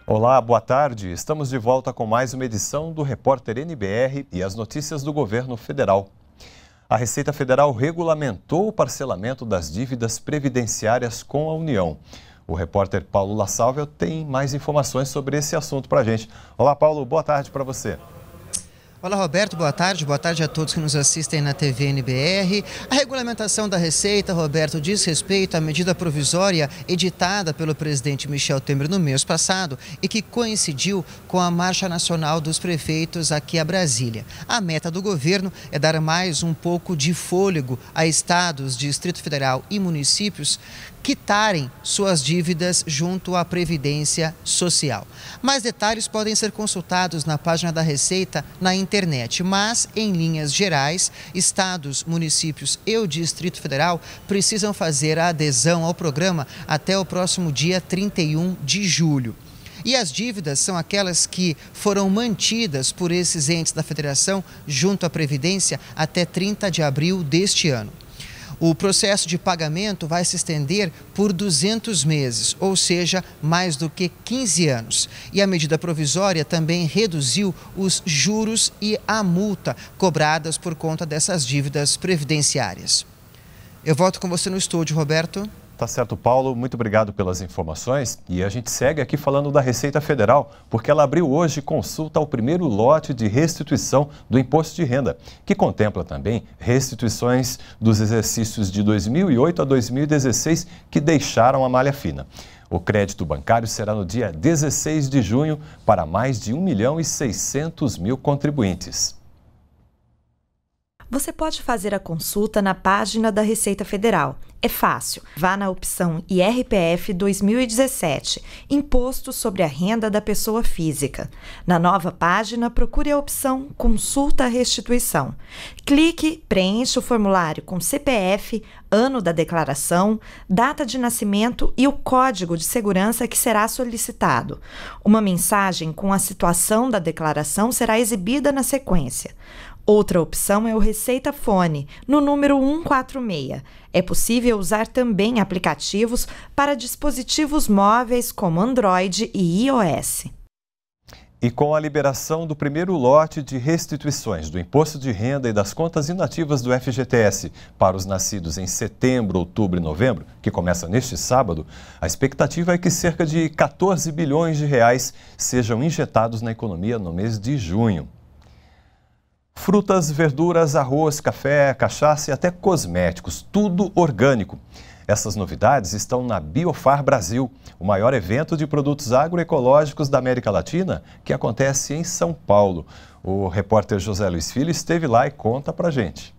Olá, boa tarde. Estamos de volta com mais uma edição do Repórter NBR e as notícias do governo federal. A Receita Federal regulamentou o parcelamento das dívidas previdenciárias com a União. O repórter Paulo La Sálvia tem mais informações sobre esse assunto para a gente. Olá, Paulo, boa tarde para você. Olá, Roberto, boa tarde a todos que nos assistem na TV NBR. A regulamentação da Receita, Roberto, diz respeito à medida provisória editada pelo presidente Michel Temer no mês passado e que coincidiu com a Marcha Nacional dos Prefeitos aqui a Brasília. A meta do governo é dar mais um pouco de fôlego a estados, Distrito Federal e municípios quitarem suas dívidas junto à Previdência Social. Mais detalhes podem ser consultados na página da Receita na internet, mas, em linhas gerais, estados, municípios e o Distrito Federal precisam fazer a adesão ao programa até o próximo dia 31 de julho. E as dívidas são aquelas que foram mantidas por esses entes da federação junto à Previdência até 30 de abril deste ano. O processo de pagamento vai se estender por 200 meses, ou seja, mais do que 15 anos. E a medida provisória também reduziu os juros e a multa cobradas por conta dessas dívidas previdenciárias. Eu volto com você no estúdio, Roberto. Tá certo, Paulo. Muito obrigado pelas informações. E a gente segue aqui falando da Receita Federal, porque ela abriu hoje consulta ao primeiro lote de restituição do Imposto de Renda, que contempla também restituições dos exercícios de 2008 a 2016 que deixaram a malha fina. O crédito bancário será no dia 16 de junho para mais de 1.600.000 contribuintes. Você pode fazer a consulta na página da Receita Federal. É fácil. Vá na opção IRPF 2017, Imposto sobre a Renda da Pessoa Física. Na nova página, procure a opção Consulta a Restituição. Clique, preencha o formulário com CPF, ano da declaração, data de nascimento e o código de segurança que será solicitado. Uma mensagem com a situação da declaração será exibida na sequência. Outra opção é o Receita Fone, no número 146. É possível usar também aplicativos para dispositivos móveis como Android e iOS. E com a liberação do primeiro lote de restituições do Imposto de Renda e das contas inativas do FGTS para os nascidos em setembro, outubro e novembro, que começa neste sábado, a expectativa é que cerca de 14 bilhões de reais sejam injetados na economia no mês de junho. Frutas, verduras, arroz, café, cachaça e até cosméticos, tudo orgânico. Essas novidades estão na Biofar Brasil, o maior evento de produtos agroecológicos da América Latina, que acontece em São Paulo. O repórter José Luiz Filho esteve lá e conta pra gente.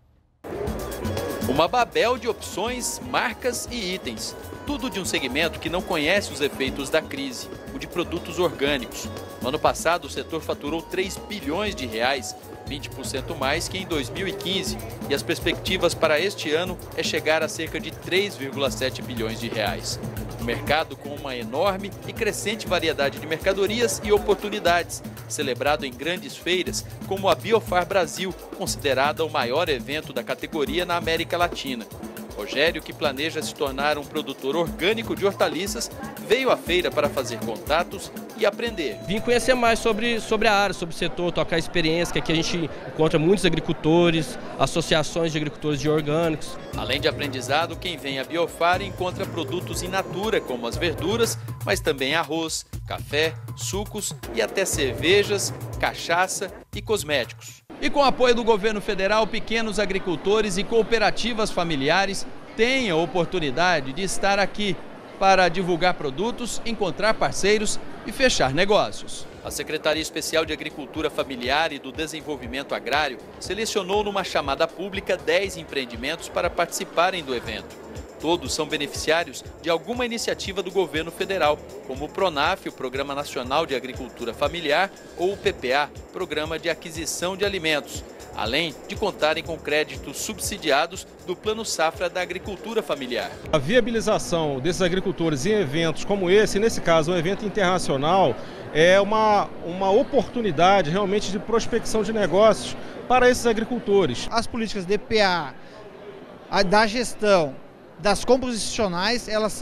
Uma babel de opções, marcas e itens. Tudo de um segmento que não conhece os efeitos da crise, o de produtos orgânicos. No ano passado, o setor faturou 3 bilhões de reais, 20% mais que em 2015, e as perspectivas para este ano é chegar a cerca de 3,7 bilhões de reais. Um mercado com uma enorme e crescente variedade de mercadorias e oportunidades, celebrado em grandes feiras como a Biofar Brasil, considerada o maior evento da categoria na América Latina. Rogério, que planeja se tornar um produtor orgânico de hortaliças, veio à feira para fazer contatos e aprender. Vim conhecer mais sobre a área, sobre o setor, trocar experiência, que aqui a gente encontra muitos agricultores, associações de agricultores de orgânicos. Além de aprendizado, quem vem à Biofar encontra produtos in natura, como as verduras, mas também arroz, café, sucos e até cervejas, cachaça e cosméticos. E com o apoio do governo federal, pequenos agricultores e cooperativas familiares têm a oportunidade de estar aqui para divulgar produtos, encontrar parceiros e fechar negócios. A Secretaria Especial de Agricultura Familiar e do Desenvolvimento Agrário selecionou numa chamada pública 10 empreendimentos para participarem do evento. Todos são beneficiários de alguma iniciativa do governo federal, como o PRONAF, o Programa Nacional de Agricultura Familiar, ou o PPA, Programa de Aquisição de Alimentos, além de contarem com créditos subsidiados do Plano Safra da Agricultura Familiar. A viabilização desses agricultores em eventos como esse, nesse caso um evento internacional, é uma oportunidade realmente de prospecção de negócios para esses agricultores. As políticas de PA, da gestão, das composicionais, elas são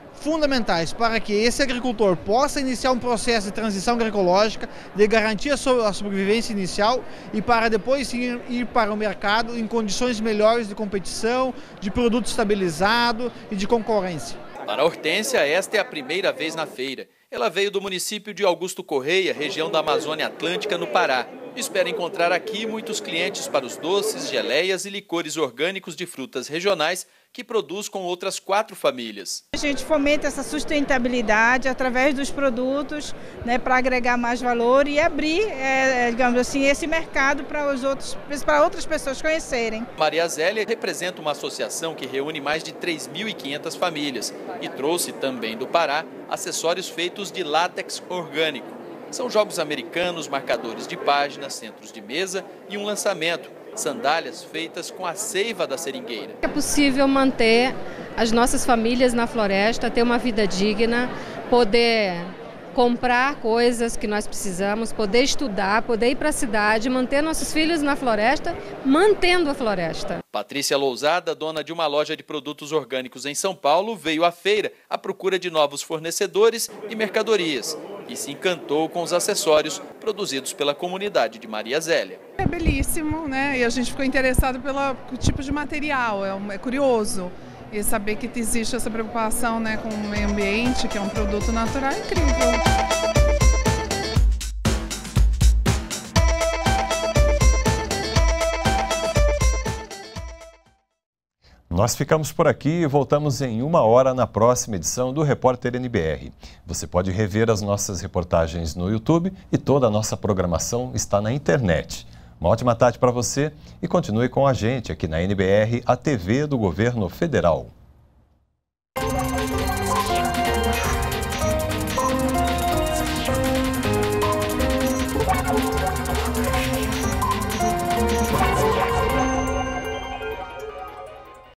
fundamentais para que esse agricultor possa iniciar um processo de transição agroecológica, de garantir a sobrevivência inicial e para depois ir para o mercado em condições melhores de competição, de produto estabilizado e de concorrência. Para a Hortência, esta é a primeira vez na feira. Ela veio do município de Augusto Correia, região da Amazônia Atlântica, no Pará. Espera encontrar aqui muitos clientes para os doces, geleias e licores orgânicos de frutas regionais que produz com outras 4 famílias. A gente fomenta essa sustentabilidade através dos produtos, né, para agregar mais valor e abrir, digamos assim, esse mercado para outras pessoas conhecerem. Maria Zélia representa uma associação que reúne mais de 3.500 famílias e trouxe também do Pará acessórios feitos de látex orgânico. São jogos americanos, marcadores de páginas, centros de mesa e um lançamento, sandálias feitas com a seiva da seringueira. É possível manter as nossas famílias na floresta, ter uma vida digna, poder comprar coisas que nós precisamos, poder estudar, poder ir para a cidade, manter nossos filhos na floresta, mantendo a floresta. Patrícia Lousada, dona de uma loja de produtos orgânicos em São Paulo, veio à feira à procura de novos fornecedores e mercadorias e se encantou com os acessórios produzidos pela comunidade de Maria Zélia. É belíssimo, né? E a gente ficou interessado pelo tipo de material, é curioso. E saber que existe essa preocupação, né, com o meio ambiente, que é um produto natural, é incrível. Nós ficamos por aqui e voltamos em 1 hora na próxima edição do Repórter NBR. Você pode rever as nossas reportagens no YouTube e toda a nossa programação está na internet. Uma ótima tarde para você e continue com a gente aqui na NBR, a TV do Governo Federal.